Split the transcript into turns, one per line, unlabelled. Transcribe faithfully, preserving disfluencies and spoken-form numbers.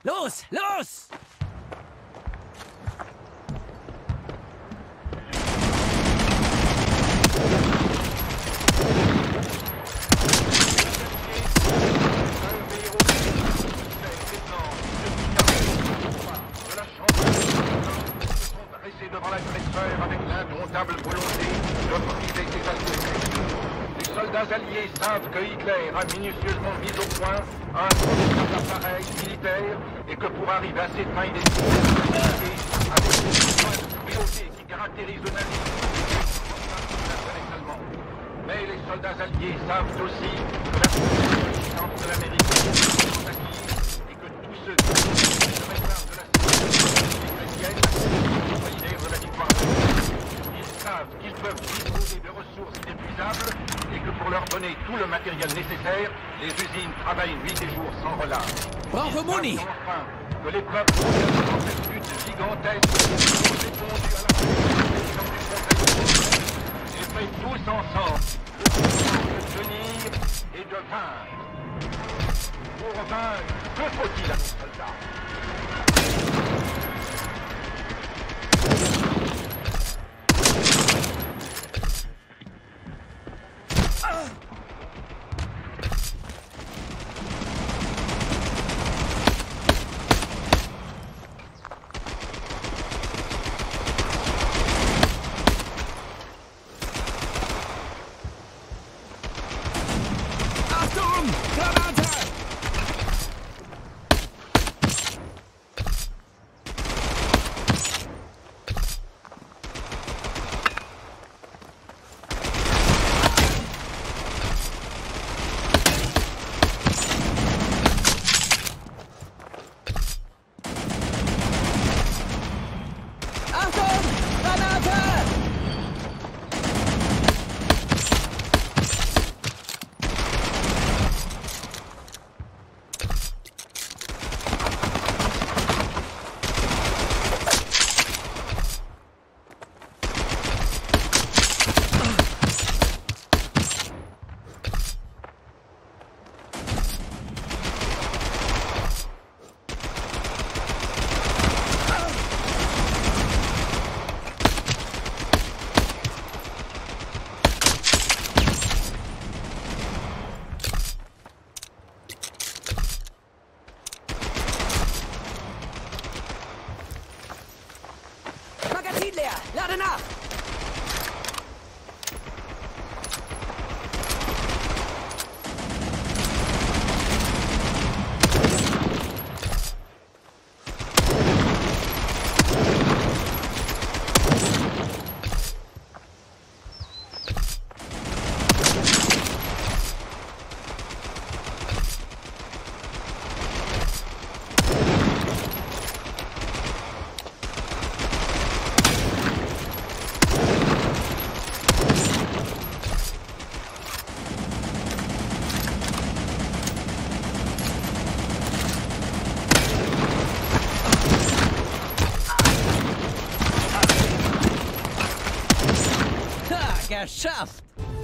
Los, los!
Devant l'agresseur avec l'indomptable volonté de briser ses alliés. Les soldats alliés savent que Hitler a minutieusement mis au point un formidable appareil militaire et que pour arriver à ses fins, il est nécessaire avec les points de cruauté qui caractérisent le nazisme allemand. Mais les soldats alliés savent aussi que la puissance de l'Amérique est acquise et que tous ceux qui se réclament de la sécurité chrétienne de la victoire. Ils savent qu'ils peuvent disposer de ressources inépuisables et que pour leur donner tout le matériel nécessaire, les usines travaillent nuit et jour sans relâche.
Bravo, Moni!
Enfin, que les peuples dans cette lutte gigantesque ont répondu à la président du Conseil. Ils fait tous ensemble le de tenir et de vaincre. Pour vaincre, que faut-il à nos soldats?
Lade nach! Geschafft!